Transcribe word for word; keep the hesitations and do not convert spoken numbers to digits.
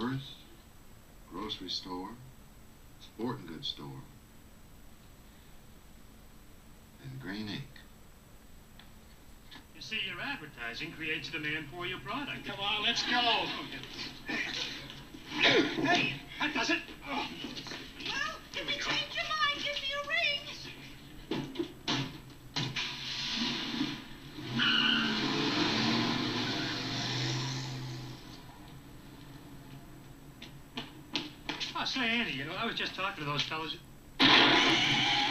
florist, grocery store, sporting goods store, and green ink. You see, your advertising creates a demand for your product. Come on, let's go. Hey, that does it. Oh. Well, if you change your mind, give me a ring. Oh, say, Andy, you know, I was just talking to those fellas.